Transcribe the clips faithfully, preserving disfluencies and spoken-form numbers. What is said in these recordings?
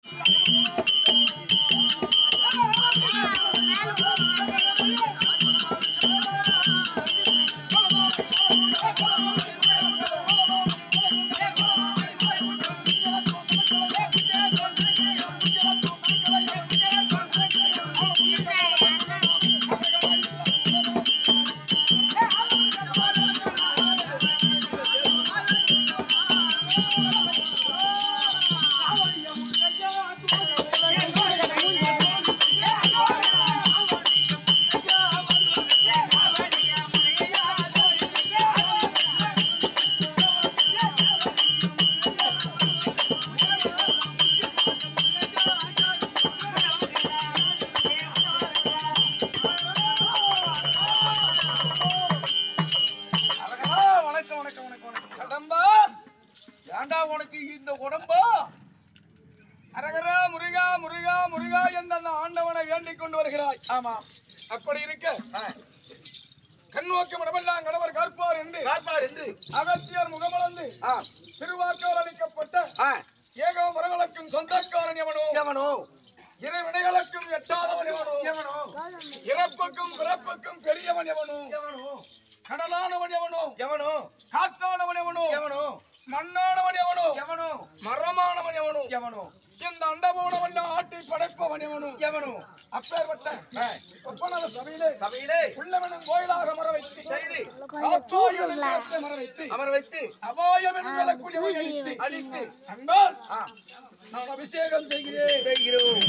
அப்படி இருக்க கண்ணோக்கம் இடமெல்லாம் கணவர் காப்பார் என்று காப்பார் என்று அகத்தியர் முகமலர்ந்து திருவாக்கால் அளிக்கப்பட்ட ஏகோ மரங்களுக்கும் சொந்தக்காரன் எவனோ எவனோ இரு வினைகளுக்கும் எட்டாதவன் எவனோ எவனோ இறப்புக்கும் பிறப்புக்கும் பெரியவன் எவனோ எவனோ கடலானவன் எவனோ எவனோ காற்றானவன் எவனோ எவனோ மண்ணானவன் எவனோ எவனோ மரமானவன் எவனோ எவனோ இந்த அண்டபூணவன் ஆட்டி படைப்பவன் எவனோ எவனோ அப்பேற்பட்ட ஒப்பனத சபையிலே சபையிலே உள்ளவனும் கோயிலாக மர வைத்து செய்து மர வைத்து அமர வைத்து அபாயம் என்கூடியவனை அழித்து அழித்து அன்பால் நான் அபிஷேகம் செய்கிறேன் செய்கிறோம்.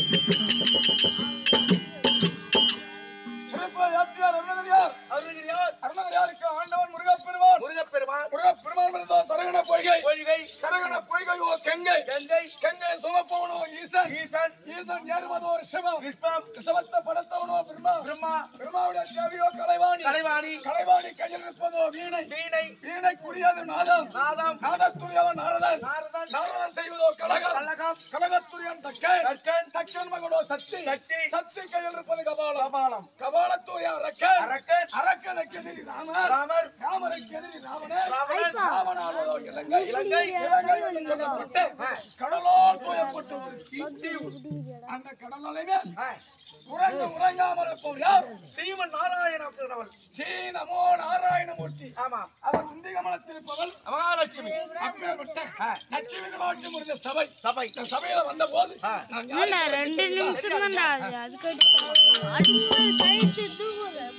ஆண்டவன் முருகப்பெருமான் முருகப்பெருமான் முருகப்பெருமான் சரகண பொய்கை பொய்கை சரகண பொய்கை ஓ கங்கை கங்கை கங்கை சுமப்பவனோ ஈசன் ஈசன் ஈசன் ஏறுவதோ ரிஷபம் ரிஷபம் ரிஷபத்தை படைத்தவனோ பிரம்மா பிரம்மா பிரம்மாவுடைய தேவியோ கலைவாணி கலைவாணி கலைவாணி கையில் இருப்பதோ வீணை வீணை வீணைக்குரியது நாதம் நாதம் நாதத்துரியவன் நாரதன் நாரதன் நாரதன் செய்வதோ கலகம் கலகம் கலகத்துரியன் தக்கன் தக்கன் தக்கன் மகனோ சக்தி சக்தி சக்தி கையில் இருப்பது கபாலம் கபாலம் கபாலத்துரிய அரக்கன் அரக்கன் அரக்கனுக்கு எதிரி ராமர் ராமர் ராமருக்கு எதிரி ராவணன் ராவணன் ராவணாவதோ இலங்கை இலங்கை இலங்கை என்று சொல்லப்பட்டு கடலோர் தூயப்பட்ட ஒரு தீத்தீவு அந்த கடலலைமே உறங்க உறங்காமல் இருப்பவர் யார்? ஸ்ரீமன் நாராயண கடவுள் ஸ்ரீ நமோ நாராயணமூர்த்தி. ஆமா, அவர் உந்தி கமலத்திருப்பவள் மகாலட்சுமி. அப்பேற்பட்ட லட்சுமிகளாட்சி முறைந்த சபை சபை இந்த சபையில வந்த போது ரெண்டு நிமிஷம் தான் அதுக்கு அடுத்து கழிச்சு தூங்குற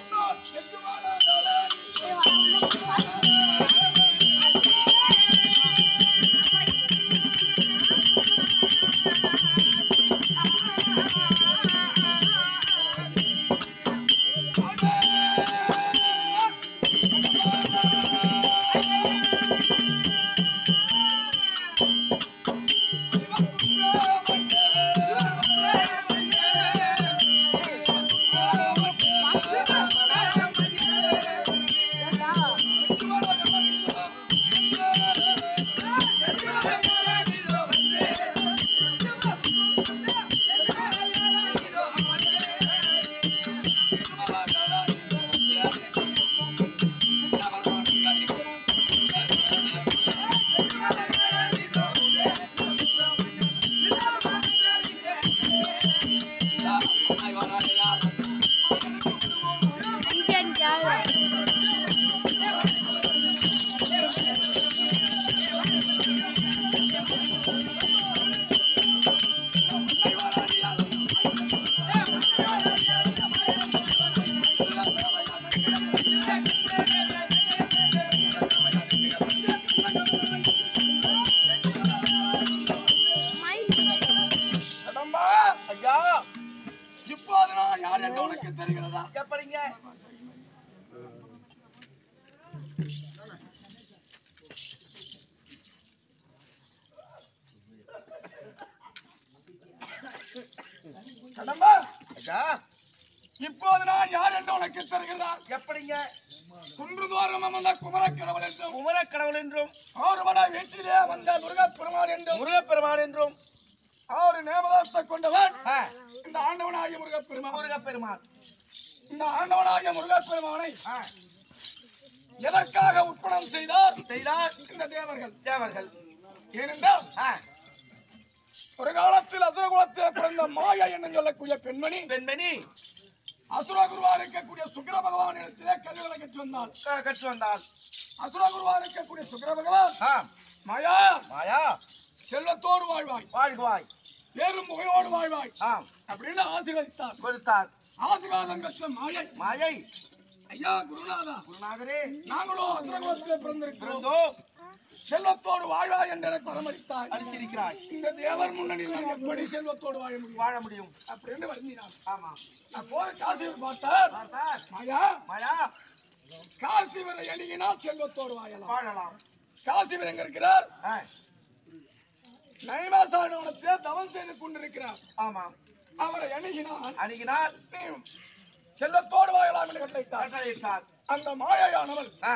இப்போது நான் யார் என்று உனக்கு தருகிறார். எப்படிங்க? குன்றுதோறும் வந்த குமரக்கடவுள் என்றும் குமரக்கடவுள் என்றும் ஆறுபட வீட்டிலே வந்த முருகப்பெருமான் என்றும் முருகப்பெருமான் என்றும் ஆறு நேமதாசத்தை கொண்டவன் இந்த ஆண்டவனாகிய முருகப்பெருமான் முருகப்பெருமான் இந்த ஆண்டவனாகிய முருகப்பெருமானை எதற்காக உட்படம் செய்தார் செய்தார் இந்த தேவர்கள் தேவர்கள் ஏனென்றால் ஒரு காலத்தில் அசுர குலத்தில் பிறந்த மாயா என்று சொல்லக்கூடிய பெண்மணி பெண்மணி அசுர குருவா இருக்கக்கூடிய சுக்கிர பகவான் இடத்திலே கல்விகளை கற்று வந்தாள் கற்று வந்தாள் அசுர குருவா இருக்கக்கூடிய சுக்கிர பகவான் மாயா மாயா செல்வத்தோடு வாழ்வாய் வாழ்வாய் பேரும் புகையோடு வாழ்வாய் ஆம் அப்படின்னு ஆசீர்வதித்தார் கொடுத்தார் ஆசீர்வாதம் கற்ற மாயை மாயை ஐயா குருநாதா குருநாதரே நாங்களும் அசுர குலத்திலே பிறந்திருக்கிறோம் செல்வத்தோடு வாழ்வாய் என்று எனக்கு வரமளித்தாய் அளித்திருக்கிறாய் இந்த தேவர் முன்னணியில் நான் எப்படி செல்வத்தோடு வாழ முடியும் வாழ முடியும் அப்படின்னு வருந்தினார் ஆமா நான் போற காசிவர் பார்த்தார் பார்த்தார் மாயா மாயா காசிவரை எண்ணினால் செல்வத்தோடு வாழலாம் வாழலாம் காசிவர் எங்க இருக்கிறார் ஆ, நைமாசாரணத்தை தவம் செய்து கொண்டிருக்கிறார் ஆமா அவரை அணுகினால் அணுகினால் நீ செல்வத்தோடு வாழலாம் என்று கட்டளையிட்டார் கட்டளையிட்டார் அந்த மாயானவள் ஆ,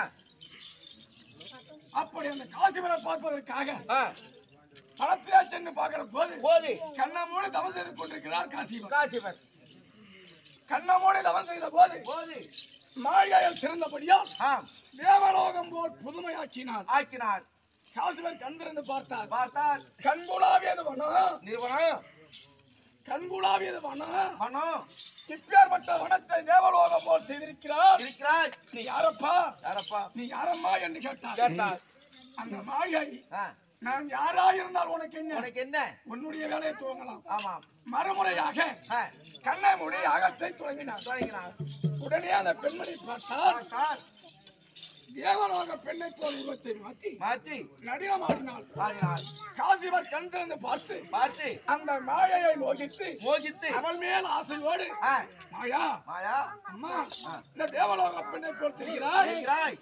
அப்படி அந்த காசிவரை பார்ப்பதற்காக ஆ, பணத்திலே சென்று பார்க்கிற போது போது கண்ணமோடு தவம் செய்து கொண்டிருக்கிறார் காசிவர் காசிவர் கண்ணமோடு தவம் செய்த போது போது மாயால் சிறந்தபடியால் ஆம் தேவலோகம் போல் புதுமையாக்கினார் ஆக்கினார் காசிவர் கண்டிருந்து பார்த்தார் பார்த்தார் கண்குளாவியது வனம் நிறுவனம் கண்குளாவியது வனம் மனம் இப்பேற்பட்ட வனத்தை தேவலோகம் போல் செய்திருக்கிறார் இருக்கிறாய் நீ யாரப்பா யாரப்பா நீ யாரம்மா என்று கேட்டார் கேட்டார் அந்த மாயை ஆ, நான் யாரா இருந்தால் உனக்கு என்ன உனக்கு என்ன உன்னுடைய வேலையை துவங்கலாம் ஆமாம் மறுமுறையாக ஆ, கண்ணை மூடி அகத்தை தொடங்கினார் தொடங்கினார் உடனே அந்த பெண்மணி பார்த்தார் பார்த்தார் தேவலோக பெண்ணை போல் உருவத்தை மாற்றி மாற்றி நடினம் ஆடினாள் ஆடினார் காசிவர் கண் திறந்து பார்த்து பார்த்து அந்த மாயையை மோகித்து மோகித்து அவள் மேல் ஆசையோடு ஆ, மாயா மாயா அம்மா இந்த தேவலோக பெண்ணை போல் தெரிகிறாய் இருக்கிறாய்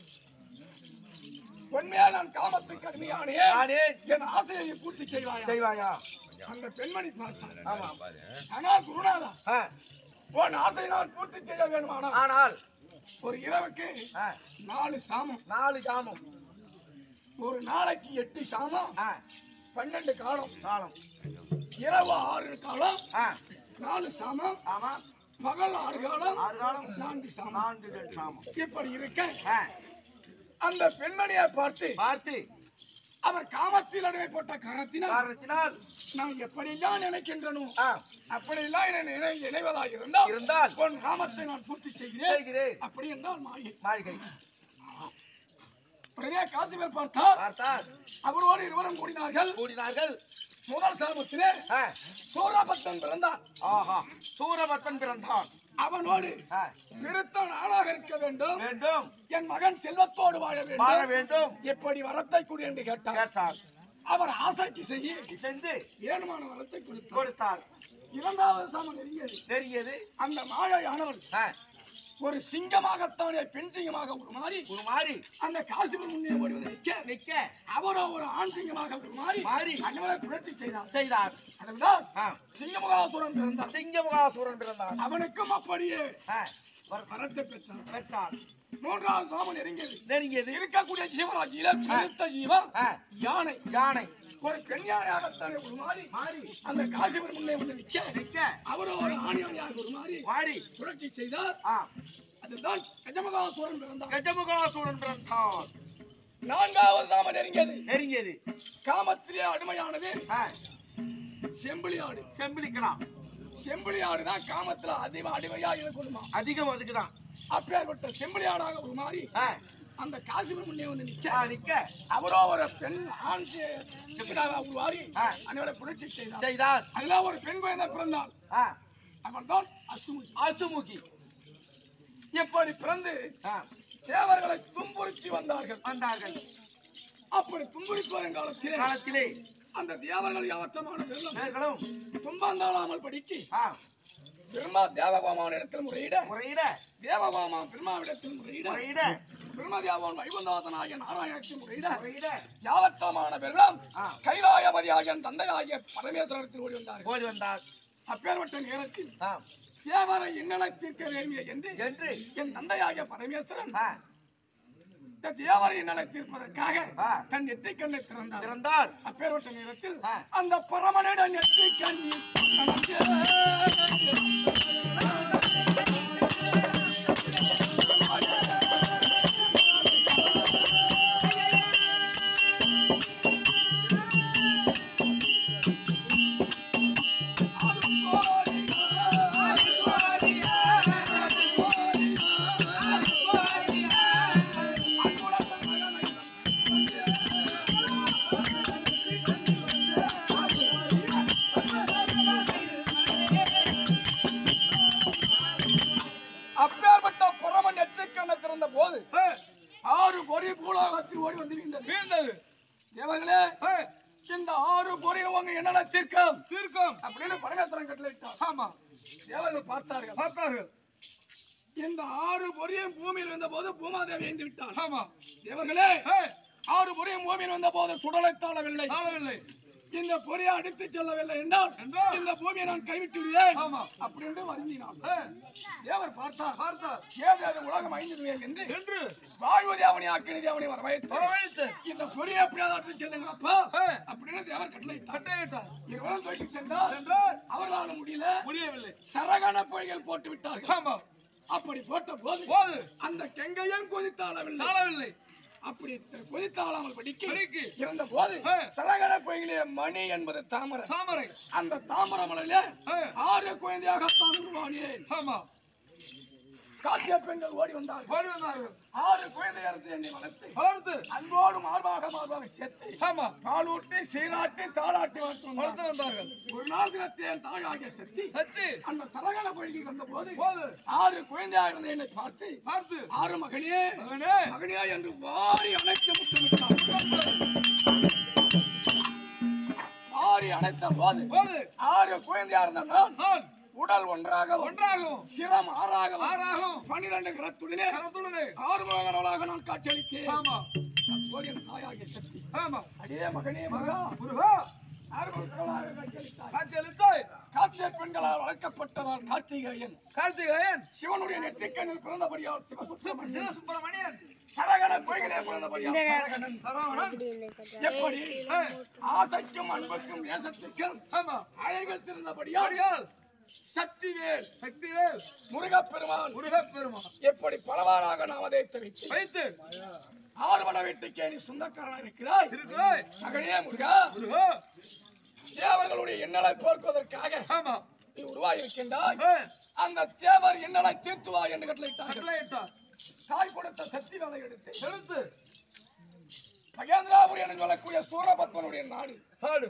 உண்மையா நான் காமத்துக்கு அடிமையானே நானே என் ஆசையை பூர்த்தி செய்வாயா செய்வாயா அந்த பெண்மணி பார்த்தார் ஆமாம் ஆனால் குருநாதா ஆ, உன் ஆசை நான் பூர்த்தி செய்ய வேண்டுமானா ஆனால் ஒரு இரவுக்கு ஆ, நாலு சாமம் நாலு ஜாமம் ஒரு நாளைக்கு எட்டு சாமம் ஆ, பன்னெண்டு காலம் காலம் இரவு ஆறு காலம் ஆ, நாலு சாமம் ஆமா பகல் ஆறு காலம் ஆறு காலம் நான்கு சாமம் நான்கு ரெண்டு சாமம் இப்படி இருக்க ஆ, அந்த பெண்மணியை பார்த்து பார்த்து அவர் காமத்தில் அடிமைப்பட்ட காரணத்தினால் காரணத்தினால் நான் எப்படியெல்லாம் நினைக்கின்றனோ ஆ, அப்படியெல்லாம் என்னை நினை நினைவதாக இருந்தால் இருந்தால் உன் காமத்தை நான் பூர்த்தி செய்கிறேன் செய்கிறேன் அப்படி என்றால் மாயை மாளிகை உடனே காசிவர் பார்த்தார் பார்த்தார் அவரோடு இருவரும் கூடினார்கள் கூடினார்கள் முதல் சாமத்திலே ஆ, சூரபத்மன் பிறந்தான் ஆஹா சூரபத்மன் பிறந்தான் அவனோடு ஆ, விருத்தன் ஆளாக இருக்க வேண்டும் வேண்டும் என் மகன் செல்வத்தோடு வாழ வாழ வேண்டும் வேண்டும் எப்படி வரத்தை கொடு என்று கேட்டார் கேட்டார் அவர் ஆசைக்கு செய்ய சென்று ஏனுமான வரத்தை கொடுத்தார் கொடுத்தார் இரண்டாவது சாமம் நெருங்கியது நெருங்கியது அந்த மாயானவள் ஆ, ஒரு சிங்கமாகத்தானே பெண் சிங்கமாக ஒரு மாறி ஒரு மாறி அந்த காசிபர் முன்னே ஓடி வந்து நிற்க நிக்க அவரோ ஒரு ஆண் சிங்கமாக ஒரு மாறி மாறி அண்ணவரை புரட்சி செய்தார் செய்தார் அதுதான் ஆ, சிங்கமுகாசுரன் பிறந்தார் சிங்கமுகாசூரன் பிறந்தார் அவனுக்கும் அப்படியே ஆ, வர- வரத்தை பெற்றார் பெற்றார் மூன்றாவது சாமம் நெருங்கியது நெருங்கியது இருக்கக்கூடிய ஜீவராஜியில பெருத்த ஜீவன் ஆ, யானை யானை ஒரு பெண் யானையாகத்தானே ஒரு மாறி மாறி அந்த காசிபர் முன்னே வந்து நிற்க நிக்க அவரோ ஒரு ஆண் யானையாக ஒரு மாறி மாறி புரட்சி செய்தார் ஆ, அதுதான் கஜமகாசுரன் பிறந்தார் கஜமுகாசூரன் பிறந்தார் நான்காவது சாமம் நெருங்கியது நெருங்கியது காமத்திலே அடிமையானது ஆ, செம்பிளி ஆடு செம்பிளிக்கலாம் செம்பிளி ஆடுதான் காமத்துல அதிக அடிமையா இருக்கணுமா அதிகம் அதுக்குதான் அப்பேற்பட்ட செம்பிளி ஆடாக ஒரு மாறி ஆ, அந்த காசிபர் முன்னே வந்து நிற்க ஆ, நிக்க அவரோ ஒரு பெண் ஆண் செம்பிளாக உருவாரி ஆ. அனைவரை புரட்சி செய்தார் செய்தார் அதுல ஒரு பெண் குழந்தை பிறந்தாள் ஆ, அவன் தான் அசுமுகி அசுமுகி இப்படி பிறந்து ஆ, தேவர்களை துன்புறுத்தி வந்தார்கள் வந்தார்கள் அப்படி துன்புறுத்தி வரும் காலத்திலே காலத்திலே அந்த தேவர்கள் யாவற்றமான வெள்ளம் பேர்களும் துன்பந்தாளாமல் படிக்கு ஆ, பிரம்மா தேவகோமாவின் இடத்தில் முறையிட முறையிட தேவகோமா பிரம்மாவிடத்தில் முறையிட முறையிட பிரம்மதேவன் வைகுந்தநாதனாகிய நாராயணத்தில் முறையிட முறையிட யாவற்றமான வெள்ளம் ஆ. கைலாயபதியாகிய தந்தையாகிய பரமேஸ்வரத்தில் ஓடி வந்தார்கள் ஓடி வந்தார் அப்பேற்பட்ட நேரத்தில் ஆ, தேவரை இன்னலை தீர்க்க வேண்டிய என்று என்று என் தந்தையாகிய பரமேஸ்வரன் ஆ, இந்த தேவரை இன்னலை தீர்ப்பதற்காக ஆ. தன் நெற்றி கண்ணை திறந்தார் திறந்தார் அப்பேற்பட்ட நேரத்தில் ஆ. அந்த பரமனிட நெற்றி கண்ணி தேவர்களே இந்த ஆறு பொறியும் உங்க என்னென்ன தீர்க்கம் தீர்க்கம் அப்படின்னு பரமேஸ்வரன் கட்டளையிட்டார். ஆமா தேவர்கள் பார்த்தார்கள் பார்த்தார்கள். இந்த ஆறு பொறியும் பூமியில் வந்த போது பூமாதேவி எழுந்து விட்டார். ஆமா தேவர்களே ஆறு பொறியும் பூமியில் வந்த போது சுடலை தாழவில்லை தாழவில்லை. இந்த பொறியை அடித்து செல்லவில்லை என்றால் இந்த பூமியை நான் கைவிட்டு விடுவேன் அப்படின்னு வருந்தினான். தேவர் பார்த்தார் பார்த்தார் ஏதாவது உலகம் ஐந்துவேன் என்று என்று வாழ்வு தேவனி அக்கினி தேவனி வர வைத்து இந்த பொறியை எப்படியாவது அடித்து செல்லுங்களப்பா அப்படின்னு தேவர் கட்டளை கட்டளையிட்டார். இருவரும் தூக்கி சென்றார். அவர்களால் முடியல முடியவில்லை. சரகண பொய்கள் போட்டு விட்டார்கள். அப்படி போட்ட போது அந்த கெங்கையும் கொதித்தாளவில்லை. அப்படி கொதித்தாளாமல் படிக்க இருந்த போது சரகண பொய்களே மணி என்பது தாமரை தாமரை அந்த தாமரை மலையில ஆறு குழந்தையாகத்தான் உருவானேன். ஆமா காத்திய பெண்கள் ஓடி வந்தார்கள் ஓடி வந்தார்கள் ஆறு குழந்தையர்த்து என்னை வளர்த்து வளர்த்து அன்போடு மார்பாக மார்பாக சேர்த்து ஆமா பாலூட்டி சீராட்டி தாளாட்டி வளர்த்து வளர்த்து வந்தார்கள். ஒரு நாள் தினத்தை என் தாயாகிய சக்தி சக்தி அந்த சரகண பொய்கை வந்த போது ஆறு குழந்தையாக இருந்த என்னை பார்த்து பார்த்து ஆறு மகனே மகனே மகனியா என்று வாரி அணைத்து முத்தமிட்டார். வாரி அணைத்த போது ஆறு குழந்தையா இருந்த நான் உடல் ஒன்றாக ஒன்றாகும் சிரம் ஆறாக ஆறாகும் பன்னிரண்டு கரத்துடனே கரத்துடனே ஆறு மகனாக நான் காட்சியளித்தேன். ஆமா என் தாயாகிய சக்தி ஆமா அடியே மகனே மகா முருகா காட்சிய பெண்களால் வளர்க்கப்பட்டவர் கார்த்திகேயன். கார்த்திகேயன் சிவனுடைய நெற்றிக்கண்ணில் பிறந்தபடியால் சிவசுப்பிரமணியன். சரகண பொய்களே பிறந்தபடியால் சரகணன். எப்படி ஆசைக்கும் அன்புக்கும் நேசத்திற்கும் அழகில் திறந்தபடியால் சக்திவேல் சக்திவேல் முருகப்பெருமான் முருகப்பெருமான் எப்படி பலவாறாக நாம் அதை வைத்து வைத்து ஆறுமண வீட்டுக்கே நீ சொந்தக்காரனாக இருக்கிறாய் இருக்கிறாய் மகனே முருகா முருகா தேவர்களுடைய எண்ணலை போக்குவதற்காக ஆமா நீ உருவாயிருக்கின்றாய். அந்த தேவர் எண்ணலை தீர்த்துவா என்று கட்டளையிட்டார். தாய் கொடுத்த சக்தி வேலை எடுத்து எடுத்து மகேந்திராபுரி என்று சொல்லக்கூடிய சூரபத்மனுடைய நாடு நாடு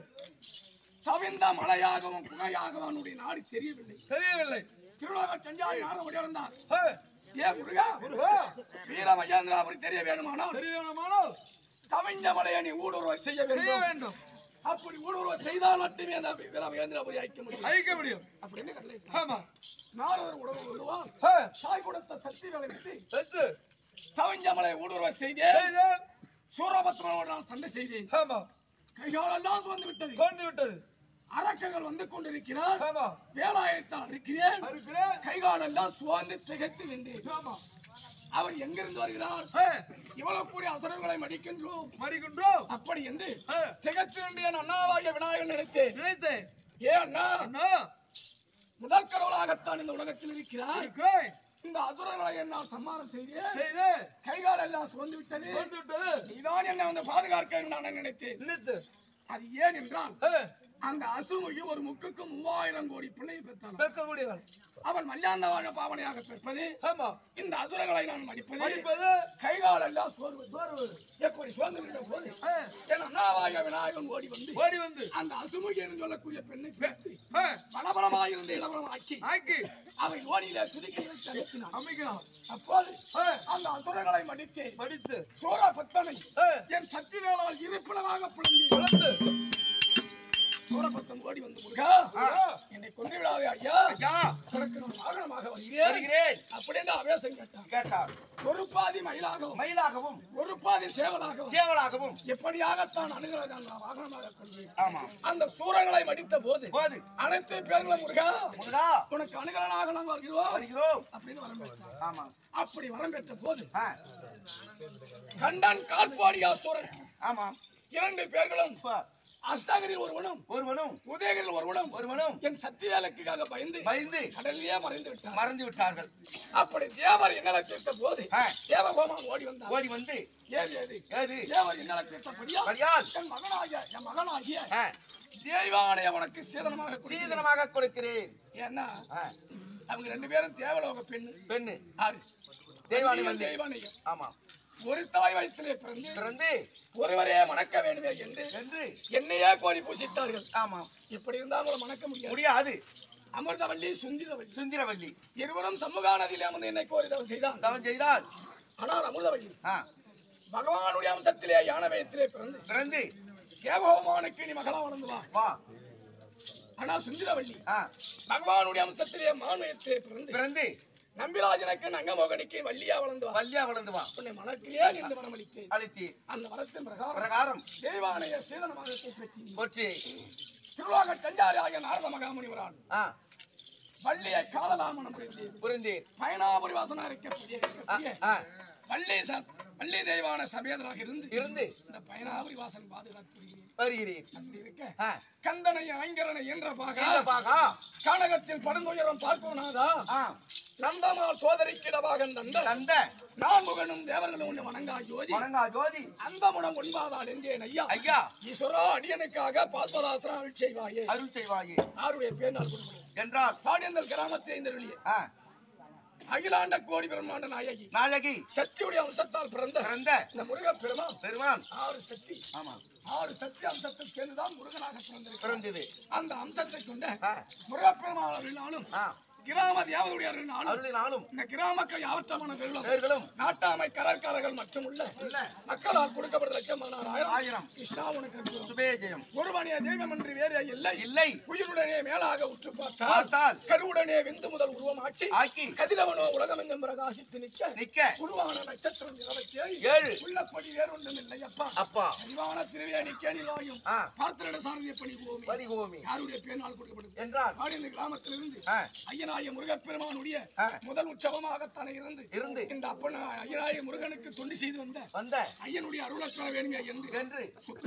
தவிந்த மலையாகவும் குகையாகவும் அவனுடைய நாடு தெரியவில்லை தெரியவில்லை திருலோக செஞ்சாய் நாடு இருந்தார். ஏ முருகா முருகா வீர மகேந்திராபுரி தெரிய வேணுமானால் தெரிய வேணுமானால் தவிஞ்ச மலையை நீ ஊடுருவ செய்ய வேண்டும். அப்படி ஊடுருவ செய்தால் மட்டுமே அந்த வீர மகேந்திராபுரி அழிக்க முடியும் அழிக்க முடியும் அப்படின்னு கட்டளை. ஆமா நாரதர் உடவு வருவான். தாய் கொடுத்த சக்தி வைத்து தவிஞ்ச மலையை ஊடுருவ செய்தேன். சூரபத்மனோடு நான் சண்டை செய்தேன். ஆமா கைகாலெல்லாம் வந்து விட்டது வந்து விட்டது அரக்கர்கள் வந்து கொண்டிருக்கிறார். வேலாயத்தான் இருக்கிறேன் கைகாலெல்லாம் சுவாந்து திகைத்து நின்றேன். அவர் எங்கிருந்து வருகிறார்? இவ்வளவு கூடிய அசுரர்களை மடிக்கின்றோம் மடிக்கின்றோம் அப்படி என்று திகத்து நின்ற அண்ணாவாகிய விநாயகன் நினைத்தேன் நினைத்தேன். ஏன் அண்ணா முதல் கடவுளாகத்தான் இந்த உலகத்தில் இருக்கிறார். இந்த அசுரர்களை என்ன சம்மானம் செய்து கைகால் எல்லாம் சுவந்து விட்டது. நீதான் என்ன வந்து பாதுகாக்க நான் நினைத்தேன் நினைத்து அது ஏன் என்றால் அந்த அசுமையை ஒரு முக்குக்கு மூவாயிரம் கோடி பிள்ளை பெற்றான். அவள் மல்லாந்த வாழ பாவனையாக பெற்பது இந்த அசுரங்களை நான் மடிப்பது கைகால் எல்லாம் சோர்வது எப்படி சோர்ந்து போது என் அண்ணாவாய விநாயகன் ஓடி வந்து ஓடி வந்து அந்த அசுமுகி என்று சொல்லக்கூடிய பெண்ணை பேசி பலபலமாயிருந்த இளவரம் ஆக்கி ஆக்கி அவை ஓடியில துதிக்கையில் அமைக்கிறான். அப்போது அந்த அசுரங்களை மடித்து மடித்து சூரபத்மனை என் சக்தி வேளால் இருப்பிடமாக பிளந்து சூரபத்மன் ஓடி வந்து முருகா என்னை கொண்டு விடாதே ஐயா உனக்கு நான் வாகனமாக வருகிறேன் அப்படின்னு ஆவேசம் கேட்டான் கேட்டார். ஒரு பாதி மயிலாகவும் மயிலாகவும் ஒரு பாதி சேவலாகவும் சேவலாகவும் எப்படியாகத்தான் அணுகிறத வாகனமாக கொள்வேன். ஆமா அந்த சூரங்களை மடித்த போது போது அனைத்து பேர்களும் முருகா முருகா உனக்கு அணுகலனாக நாங்கள் வருகிறோம் வருகிறோம் அப்படின்னு வரம் பெற்றார். ஆமா அப்படி வரம் பெற்ற போது கண்டன் கால்பாடியா சூரன் ஆமா இரண்டு பேர்களும் அஷ்டகிரியில் ஒருவனும் ஒருவனும் உதயகிரியில் ஒருவனும் ஒருவனும் என் சக்தி வேலைக்காக பயந்து பயந்து கடலிலே மறைந்து விட்டார் மறைந்து விட்டார்கள். அப்படி தேவர் எங்களை கேட்ட போது தேவகோமான் ஓடி வந்தார். ஓடி வந்து ஏது ஏது ஏது தேவர் எங்களை கேட்டபடியால் என் மகனாகிய என் மகனாகிய தேவானைய உனக்கு சீதனமாக சீதனமாக கொடுக்கிறேன். ஏன்னா அவங்க ரெண்டு பேரும் தேவலோக பெண்ணு பெண்ணு ஆறு தேவானை தேவானையம். ஆமா ஒரு தாய் வயிற்றிலே பிறந்து பிறந்து ஒருவரே மணக்க வேண்டுமே என்று என்று என்னையே கோரி பூசித்தார்கள். ஆமா இப்படி இருந்தாலும் மணக்க முடியாது முடியாது. அமிர்தவல்லி சுந்திரவல்லி சுந்திரவல்லி இருவரும் சமூக நதியிலே அமர்ந்து என்னை கோரி தவம் செய்தான் தவம் செய்தால் ஆனால் அமிர்தவல்லி பகவானுடைய அம்சத்திலே யானவயத்திலே பிறந்து பிறந்து தேவகோமானுக்கு நீ மகளா வளர்ந்து வா வா. ஆனா சுந்தரவல்லி ஆ, பகவானுடைய அம்சத்திலே மானுயத்திலே பிறந்து பிறந்து நம்பிராஜனுக்கு நங்கமோகனுக்கு வள்ளியா வளர்ந்து வா வள்ளியா வளர்ந்து வா. உன்னை மனக்கிலே நின்று வரம் அளித்தேன். அளித்தி அந்த வரத்தின் பிரகாரம் பிரகாரம் தெய்வானைய சீதன மகத்தை பெற்றி போற்றி. திருவாக கஞ்சாரி ஆகிய நாரத மகாமுனிவரான் ஆ, வள்ளியை காலலாமனம் புரிந்து புரிந்து. பயனாபுரி வாசனா இருக்கக்கூடிய ஆ, வள்ளி ச- வள்ளி தெய்வான சபேதராக இருந்து இருந்து இந்த பயனாபுரி வாசன் பாதுகாத்து வருகிறேன். அப்படி இருக்க ஆ, கந்தனை ஆங்கரனை என்ற பாகா இந்த பாகா. கானகத்தில் படுந்துயரம் பார்ப்போனாதா ஆ, நந்தமால் சோதரிக்கிடவாக நந்த தந்த நான் முகனும் தேவர்களும் உன்னை வணங்கா ஜோதி வணங்கா ஜோதி. அந்த முடம் ஒன்பாதால் எந்தேன் ஐயா ஐயா, ஈஸ்வரா அடியனுக்காக பாஸ்வதாஸ்திரம் அருள் செய்வாயே அருள் செய்வாயே ஆருடைய பேர் நாள் கொடுக்கிறேன் என்றால். பாடியந்தல் கிராமத்தை இந்த ஆ, அகிலாண்ட கோடி பிரம்மாண்ட நாயகி நாயகி சக்தியுடைய அம்சத்தால் பிறந்த பிறந்த இந்த முருகப் பெருமான் பெருமான். ஆறு சக்தி ஆமா, ஆறு சக்தி அம்சத்தை சேர்ந்துதான் முருகனாக பிறந்திருக்கிறார். பிறந்தது. அந்த அம்சத்தை கொண்ட ஆ, முருகப்பெருமான் அருளினாலும் ஆ, கிராம தேவதையுடைய அருளினாலும் அருளினாலும் இந்த கிராமக்கள் யாவற்றமான வெள்ளம் பேர்களும் நாட்டாமை கடற்காரர்கள் மற்றும் உள்ள உள்ள மக்களால் கொடுக்கப்பட்ட லட்சமானார் ஆயிரம் ஆயிரம் கிருஷ்ணா உனக்கு இருக்கிறோம். சுபேஜயம் ஒருவனைய தெய்வம் என்று வேறு இல்லை இல்லை. உயிருடனே மேலாக உற்று பார்த்தால் பார்த்தால் கருவுடனே விந்து முதல் உருவமாட்சி ஆக்கி கதிரவனோ உலகமெங்கும் பிரகாசித்து நிற்க நிக்க உருவான நட்சத்திரம் இருபத்தி ஏழு ஏழு. உள்ளபடி வேறொன்றும் இல்லை அப்பா அப்பா. அறிவான திருவேணி கேணிலாயும் ஆ, பார்த்தரிட சாரதிய பணி போவோமே பரிகோமி யாருடைய பேனால் கொடுக்கப்படுது என்றால். ஆடி இந்த கிராமத்திலிருந்து ஆ, ஐயனாய முருகப்பெருமானுடைய ஆ, முதல் உற்சவமாகத்தானே இருந்து இருந்து இந்த அப்பன ஐயனாய முருகனுக்கு தொண்டு செய்து வந்த வந்த ஐயனுடைய அருளத்தர வேணுங்க என்று என்று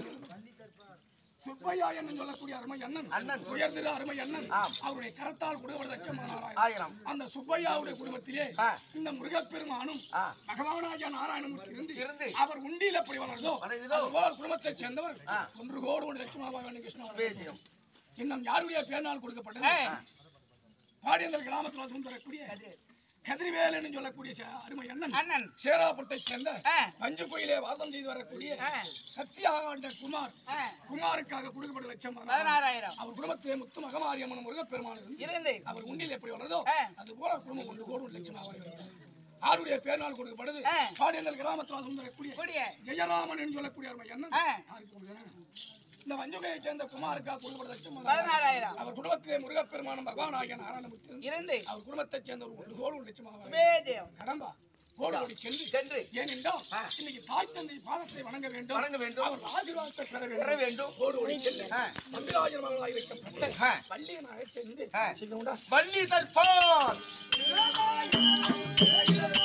சுப்பையா என்று சொல்லக்கூடிய அருமை அண்ணன் அண்ணன். உயர்ந்த அருமை அண்ணன் ஆம். அவருடைய கரத்தால் கொடுக்கப்பட்ட லட்சமானாராய் ஆயிரம். அந்த சுப்பையாவுடைய குடும்பத்திலே ஆ, இந்த முருகப்பெருமானும் ஆ, பகவானாகிய நாராயணமூர்த்தி இருந்து இருந்து அவர் உண்டியில் எப்படி வளர்ந்தோ வளர்ந்ததோ. அதுபோல் குடும்பத்தைச் சேர்ந்தவர் ஆ. ஒன்று கோடு ஒன்று லட்சமாக வேண்டும் கிருஷ்ணா சுபேஜயம் இன்னும் யாருடைய பேர்னால் கொடுக்கப்பட்டது பாடியந்தல் கிராமத்தில் வசம் தரக்கூடிய கதிர்வேலன்னு சொல்லக்கூடிய ச- அருமை அண்ணன் அண்ணன் சேராப்பட்டை சேர்ந்த ஆ, பஞ்சு கோயிலே வாசம் செய்து வரக்கூடிய ஆ, சத்தியாகாண்ட குமார் ஆ, குமாருக்காக கொடுக்கப்பட்ட லட்சம் பதினாறாயிரம் அவர் குடும்பத்திலே முத்து மகமாரியம்மன் முருகப்பெருமான் இருந்து இருந்து அவர் உண்டியில் எப்படி வளர்ந்தோ ஆ. அது போல குடும்பம் ஒன்று கோடு ஒரு லட்சமாக வருகிறது. ஆருடைய பேர்னால் கொடுக்கப்படுது ஆ. பாடியந்தல் கிராமத்தில் வாசம் தரக்கூடிய கூடிய ஜெயராமன் என்று சொல்லக்கூடிய அருமை அண்ணன் ஆ, யாருக்கு கொடுக்குறேன்? இந்த வஞ்சுகையை சேர்ந்த குமாருக்காக கொடுக்கப்பட்ட லட்சம் பதினாறாயிரம் அவர் குடும்பத்திலே முருகப்பெருமானும் பகவானாகிய நாராயணமூர்த்தி இருந்து இருந்து அவர் குடும்பத்தைச் சேர்ந்த ஒரு கோடு ஒரு லட்சமாக வருகிறது. சுபேஜயம் கடம்பா கோடு கோடி சென்று சென்று ஏனென்றால் இன்னைக்கு தாய் தந்தை பாதத்தை வணங்க வேண்டும் வணங்க வேண்டும். அவர் ஆசீர்வாதத்தை பெற பெற வேண்டும் வேண்டும். கோடு கோடி சென்று ஆ, நம்பிராஜர் மகளாக இருக்கப்பட்ட ஆ, வள்ளியனாக சேர்ந்து ஆ. சீக்கிரம் உண்டா? வள்ளி தற்பால்